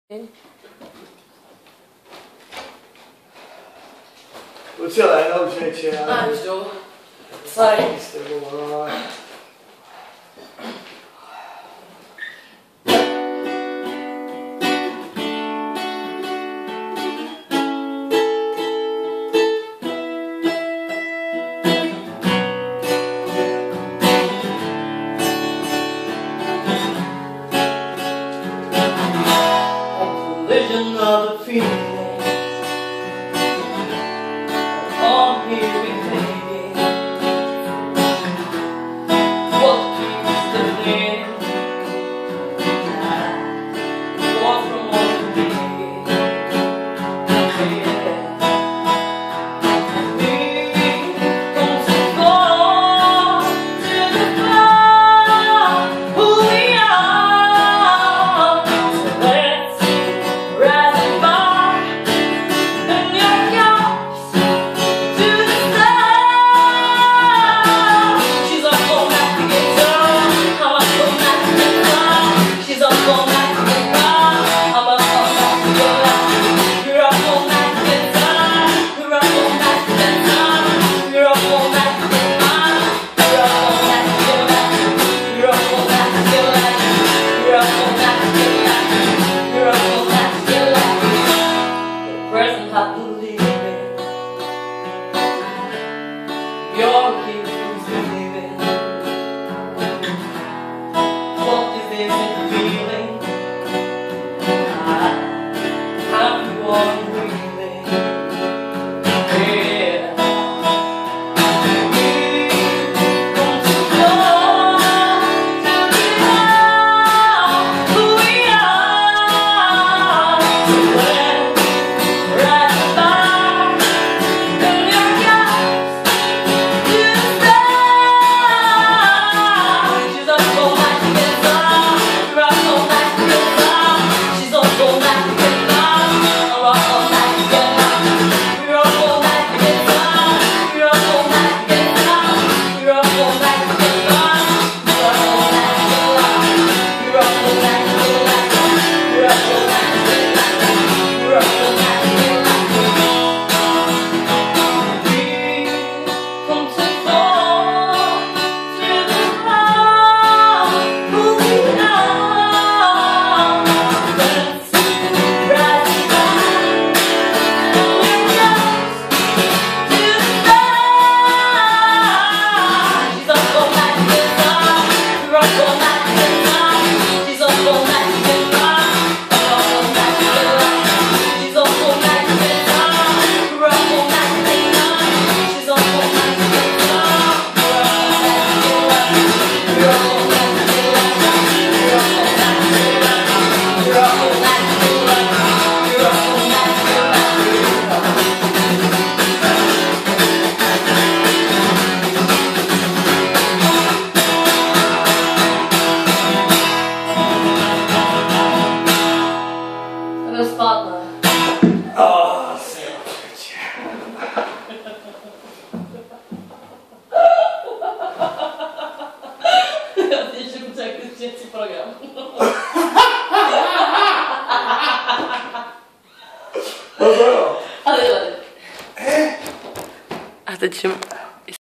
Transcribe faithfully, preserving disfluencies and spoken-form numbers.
Lucia, no, už nečeká. A, už jdu. Sorry. S tebou, no. Collision of the feelings, all here remaining. What keeps the flame? What from all the being? We come so far to the fire, who we are. So let's rise above in your cups to the sky. She's up all night to get down. I'm up all night to get down. She's up all night to get down. I'm up all night to get down. You're up all night to get down. You're up all night to get down. You're up all night to get down. You're up all night to get down. You're up all night to get down. You're up all night to get down. You're up all night to get down. The present I believe in. Your gift is believing. What is this feeling? I have you on breathing. Yeah. We come too far to get out who we are. So let's rise above in your cups to the sky. She's up all night to get down. You're up all night to get down. She's up all night to get down. I'm up all night to get down. You're up all night to get down. You're up all night to get down. You're up all night to get down. You're up all night to get down. You're up all night to get down. You're up all night to get down. You're up all night to get down. We come too far to the ground, who we are. Let's rise above in your cups to the sky. She's up all night to get down. You're up all night to get down. She's up all night to get down. You're up all night to get down. She's up all night to get down. You're up all night to get down. She's up all night to get down. You're up all night to get down. You're up all night to get down. You're up all night to get down. You're up all night to get down. You're up all night to get down. To the spotlight. O, serdecznie. Ja się uczę jak jest dzieci program. No co? Ale dalej. A teď się...